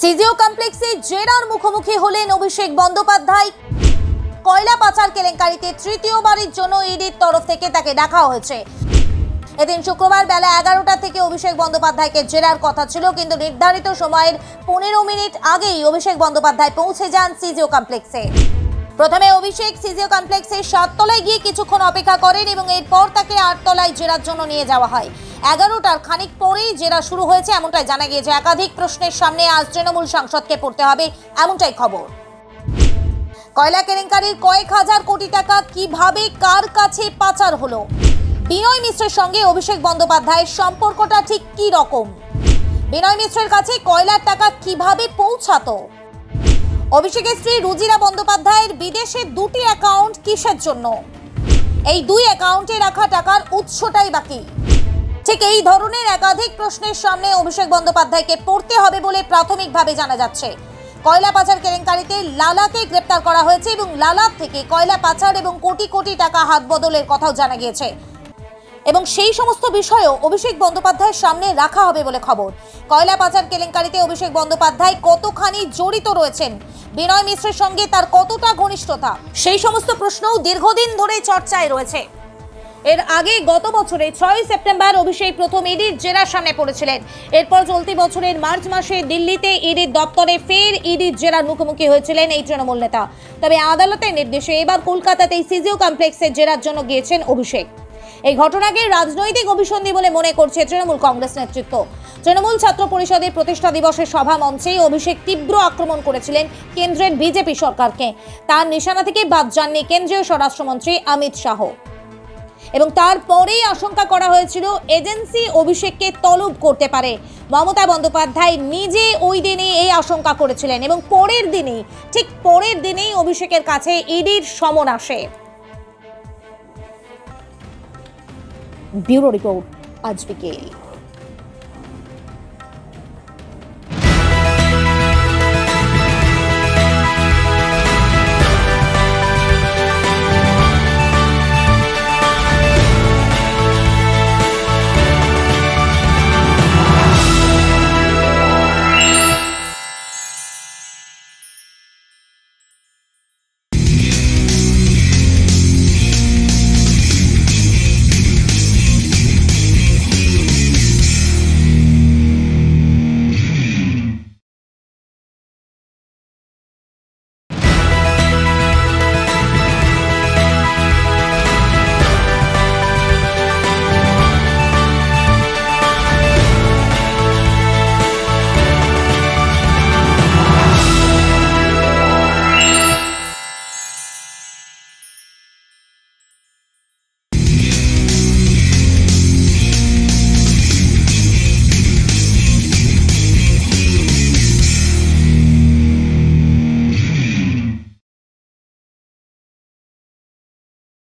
CGO কমপ্লেক্সে জেরার মুখোমুখি হলেন অভিষেক বন্দ্যোপাধ্যায়। কয়লা পাচার কেলেঙ্কারিতে তৃতীয়বারের জন্য ইডির তরফ থেকে তাকে ডাকা হয়েছে। এদিন শুক্রবার বেলা 11টা থেকে অভিষেক বন্দ্যোপাধ্যায়কে জেরার কথা ছিল, কিন্তু নির্ধারিত সময়ের 15 মিনিট আগেই অভিষেক বন্দ্যোপাধ্যায় পৌঁছে যান সিজিও কমপ্লেক্সে। প্রথমে অভিষেক সিজিও কমপ্লেক্সের 7 তলায় গিয়ে কিছুক্ষণ অপেক্ষা করেন এবং এরপর তাকে 8 তলায় জেরার জন্য নিয়ে যাওয়া হয়। 11টার খানিক পরেই জেরা শুরু হয়েছে এমনটাই জানা গিয়েছে। একাধিক প্রশ্নের সামনে আজ তৃণমূল সাংসদকে পড়তে হবে এমনটাই খবর। কয়লা কেলেঙ্কারির কয়েক হাজার কোটি টাকা কিভাবে কার কাছে পাচার হলো? বিনয় মিশ্রের সঙ্গে অভিষেক বন্দ্যোপাধ্যায়ের সম্পর্কটা ঠিক কি রকম? বিনয় মিশ্রের কাছে কয়লার টাকা কিভাবে পৌঁছাতো? অভিষেকের স্ত্রী রুজিরা বন্দ্যোপাধ্যায়ের বিদেশে 2টি অ্যাকাউন্ট কিসের জন্য? এই 2 অ্যাকাউন্টে রাখা টাকার উৎসটাই বাকি। ঠিক এই ধরনের একাধিক প্রশ্নের সামনে অভিষেক বন্দ্যোপাধ্যায়কে পড়তে হবে বলে প্রাথমিকভাবে জানা যাচ্ছে। কয়লা পাচার কেলেঙ্কারিতে লালাকে গ্রেপ্তার করা হয়েছে এবং লালার থেকে কয়লা পাচার এবং কোটি কোটি টাকা হাত বদলের কথাও জানা গিয়েছে এবং সেই সমস্ত বিষয়ও অভিষেক বন্দ্যোপাধ্যায়ের সামনে রাখা হবে বলে খবর। কয়লা পাচার কেলেঙ্কারিতে অভিষেক বন্দ্যোপাধ্যায় কতখানি জড়িত রয়েছেন, বিনয় মিশ্রের সঙ্গে তার কতটা ঘনিষ্ঠতা, সেই সমস্ত প্রশ্নও দীর্ঘদিন ধরে চর্চায় রয়েছে। এর আগে গত বছরে 6 সেপ্টেম্বর অভিষেক প্রথম ইডির জেরার সামনে পড়েছিলেন। এরপর চলতি বছরের মার্চ মাসে দিল্লিতে ইডির দপ্তরে ফের ইডির জেরার মুখোমুখি হয়েছিলেন এই তৃণমূল নেতা। তবে আদালতের নির্দেশে এবার কলকাতাতেই সিজিও কমপ্লেক্সের জেরার জন্য গিয়েছেন অভিষেক। এই ঘটনাকে রাজনৈতিক অভিসন্ধি বলে মনে করছে তৃণমূল কংগ্রেস নেতৃত্ব। তৃণমূল ছাত্র পরিষদের প্রতিষ্ঠা দিবসের সভা মঞ্চে অভিষেক তীব্র আক্রমণ করেছিলেন কেন্দ্রের বিজেপি সরকারকে। তার নিশানা থেকে বাদ যাননি কেন্দ্রীয় স্বরাষ্ট্রমন্ত্রী অমিত শাহ এবং তারপরেই আশঙ্কা করা হয়েছিল এজেন্সি অভিষেককে তলব করতে পারে। মমতা বন্দ্যোপাধ্যায় নিজে ওই দিনই এই আশঙ্কা করেছিলেন এবং ঠিক পরের দিনেই অভিষেকের কাছে ইডির সমন আসে। ব্যুরো রিপোর্ট, আজ বিকেল।